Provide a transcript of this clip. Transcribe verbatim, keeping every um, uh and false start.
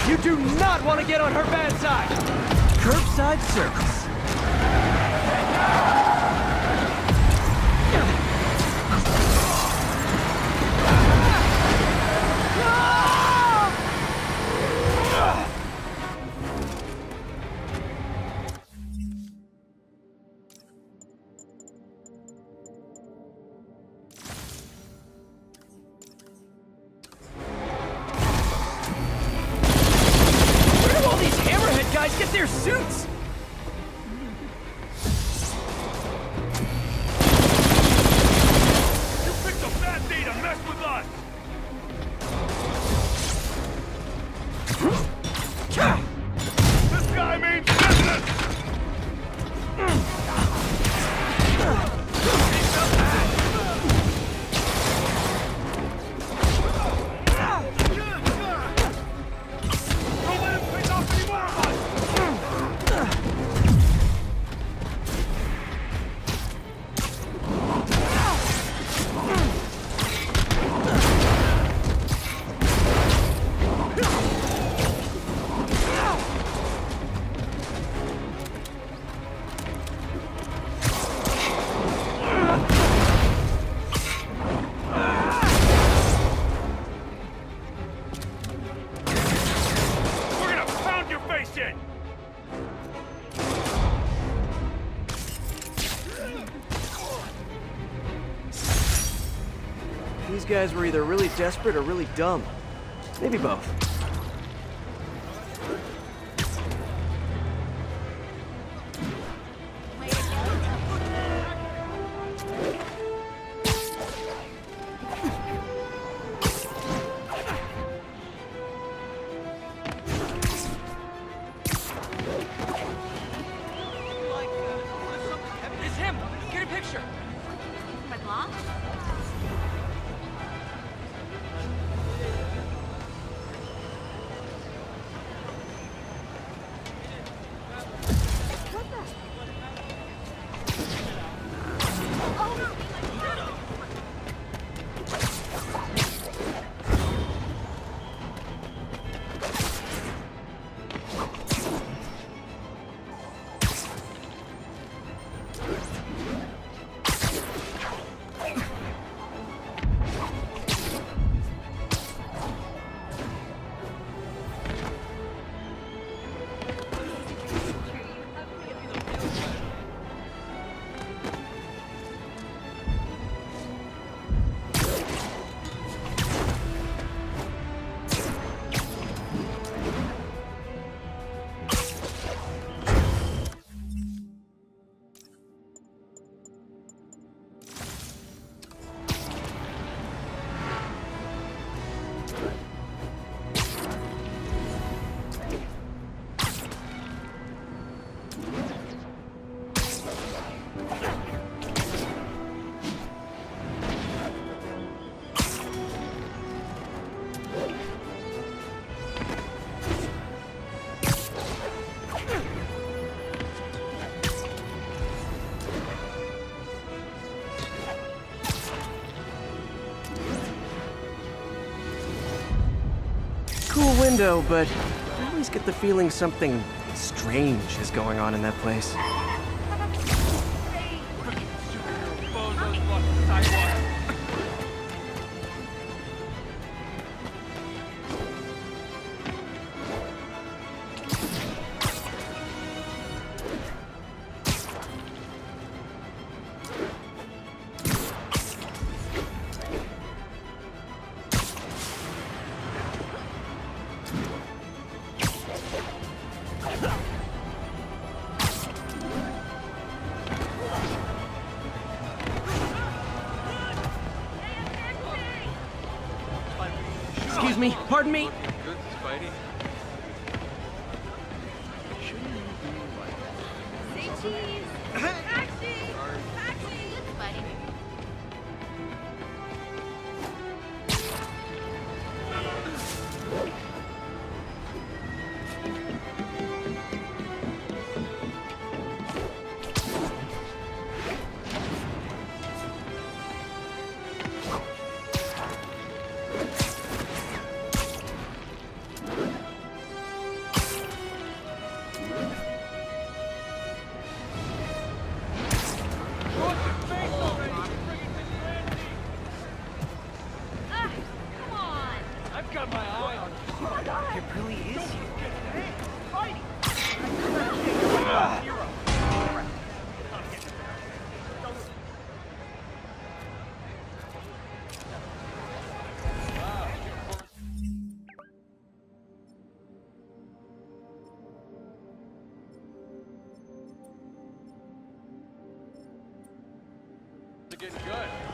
You do not want to get on her bad side! Curbside service. Get their suits! You picked a bad day to mess with us! This guy means business! Don't let him pick off any more of us! These guys were either really desperate or really dumb. Maybe both. It's him! Get a picture! Cool window, but I always get the feeling something strange is going on in that place. Excuse me, pardon me. Good, Spidey. Say cheese! Taxi! Taxi! Good, Spidey. It really is you. Fighting! Getting good.